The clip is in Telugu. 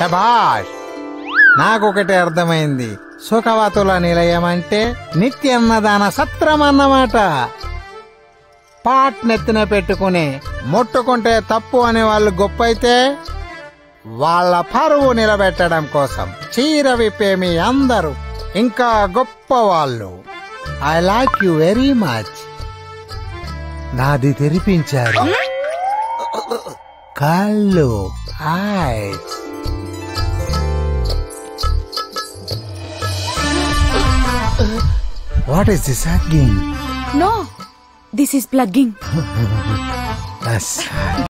శభాష్. నాకొకటి అర్థమైంది. సుఖవతుల నిలయం అంటే నిత్యన్నదాన సత్రం అన్నమాట. పాట్ నెత్తిన పెట్టుకుని ముట్టుకుంటే తప్పు అనే వాళ్ళు గొప్ప అయితే, వాళ్ళ పరువు నిలబెట్టడం కోసం చీర విప్పే మీ అందరూ ఇంకా గొప్ప వాళ్ళు. I like you very much. నాది తెరిపించారు కళ్ళు, eyes. What is this hugging? No, this is plugging. Yes.